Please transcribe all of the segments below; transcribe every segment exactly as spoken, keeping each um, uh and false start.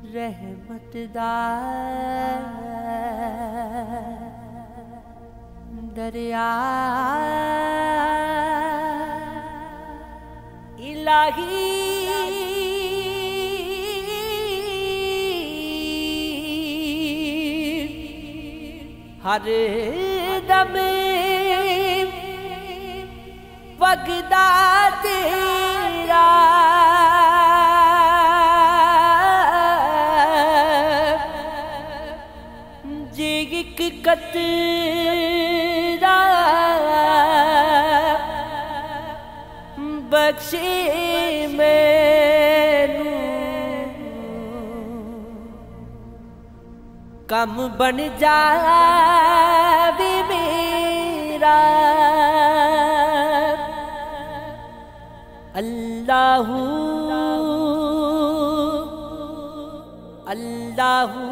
रहमत दा दरिया इलाही हर दम वगदा तेरा जे एक कतरा बख्शे मैनू कम बन जावे मेरा अल्लाहू अल्लाहू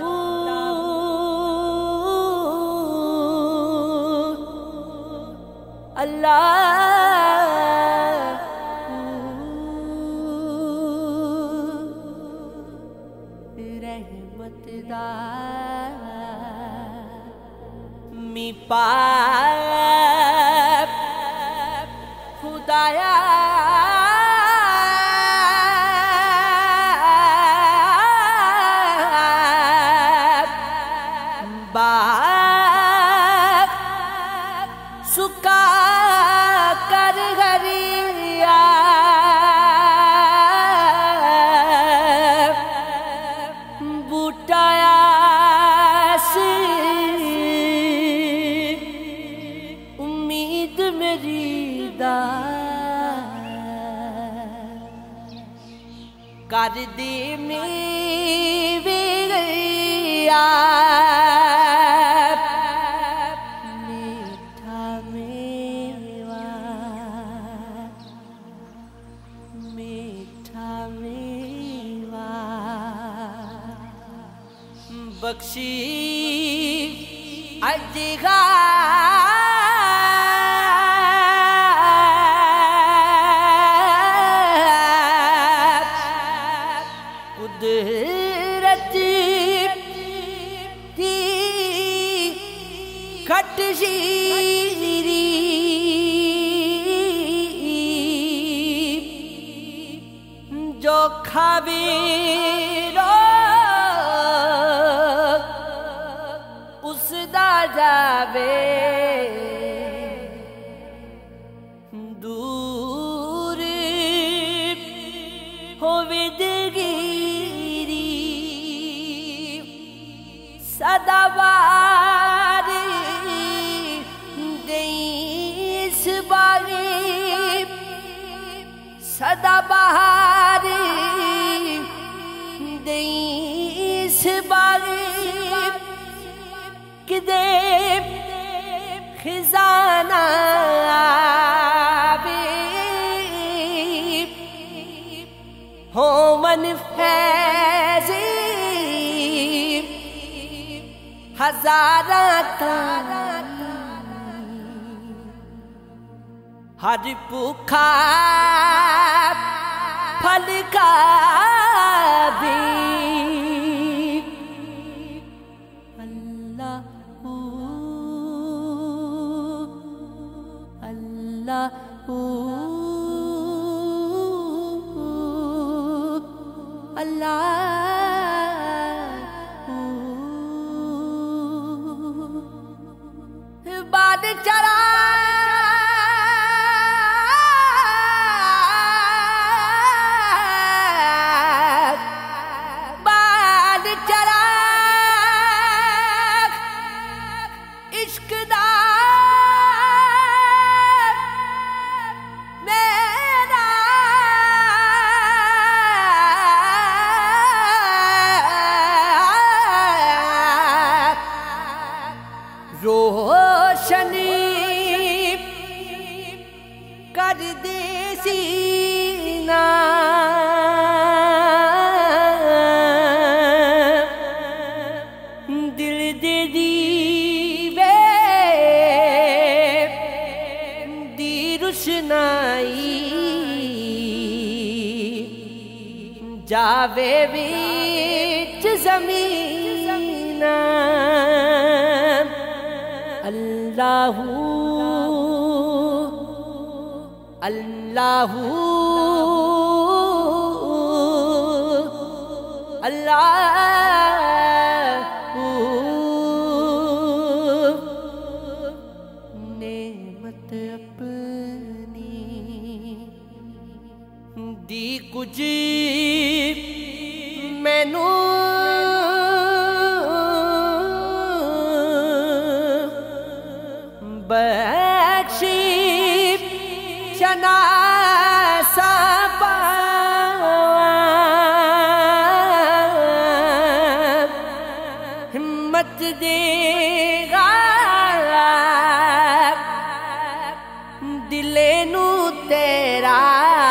अल्लाहू रहमत दा मी पाप खुदाया बाग सुका कर हरिया बूटाया से उम्मीद मेरी दा कर दे मेरे गया मीठा मेवा मीठा मेवा बख्शी अजगा कुदरत दी खट शीरी जो खावे उसदा जावे दूर होवे दिलगिरी सदाबार देइस बारी सदाबहार देइस बारी किदे खजाना आवे हो मन फैज़ी हजारा तारा हर भूखा फल का भी अल्लाहू अल्लाहू अल्लाहू बाद चला बाद चला इश्क दा मेरा रोशनी कर दे सीना दिल दे दीवे दी रुशनाई जावे बीच زمین اللہ اللہ اللہ نعمت اپنی دی کچھ مینوں بخشی چنا سا ہمت دے گا دلے نو تیرا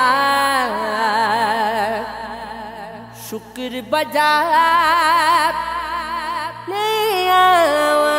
شکر بجا لے آواں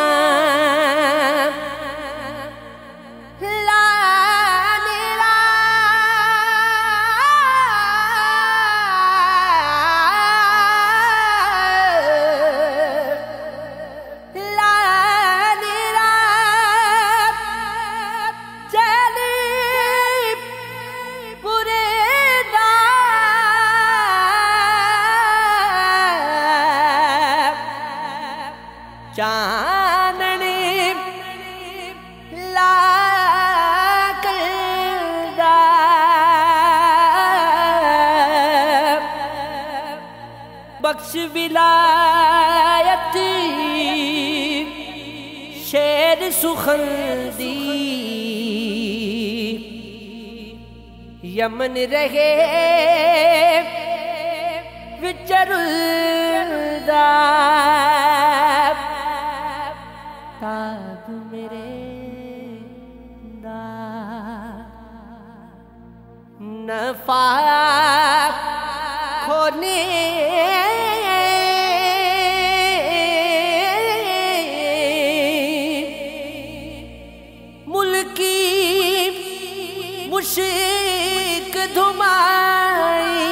چاننی لا کردا بخش ولایت شیر سخن دی یمن رہے وچردا تاب میرے دا نفع کھونے ملکی مشک دھمائی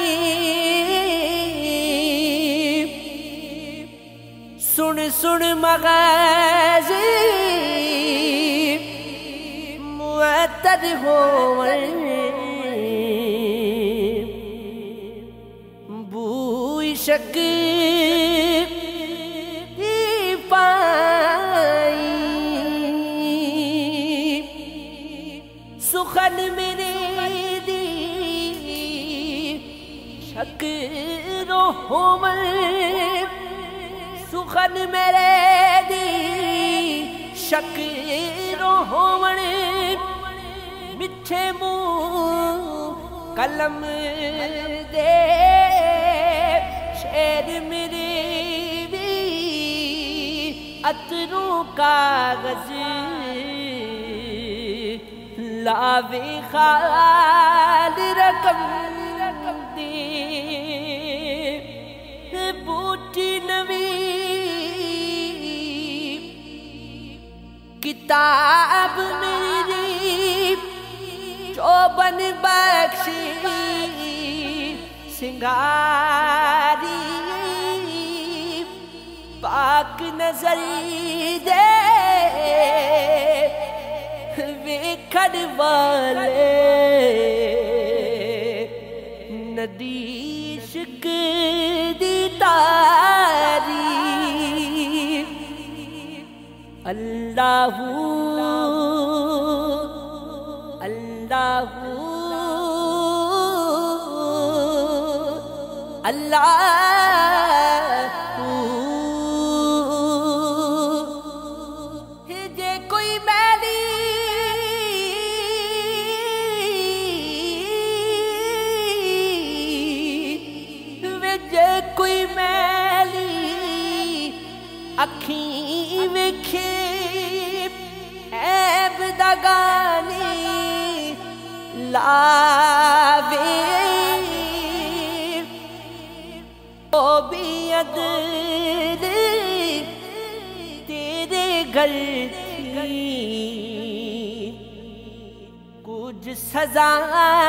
سن سن مغازی معطر ہوئے بوئی شک دی پائی سخن میرے دی شک روحمل سخن میرے دی شک روحمن مٹھے منہ قلم دے شعر میری بھی عطروں کاغذ لاوے خال رقم دی بوٹی نوی کتاب میری چوبن بخشی سنگاری پاک نظری دے ویکھن والے ندی عشق دی تعریف اللہ اللہ اللہ جے کوئی میلی جے کوئی میلی اکھیں ویکھے عیب دگانی لاوے او بھی عدل تیرے گھر تھی کچھ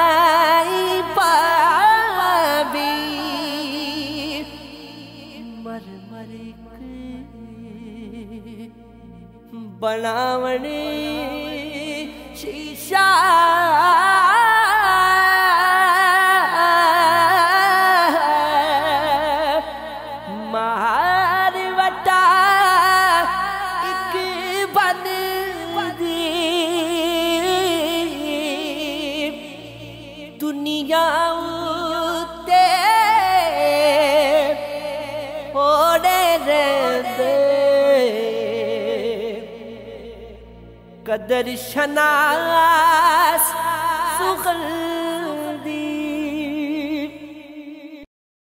سزائیں پاوی مر مر بناونی شیشہ مار وٹا ایک بن دی دنیا تے ہوڑے رہندے قدر شناس سغل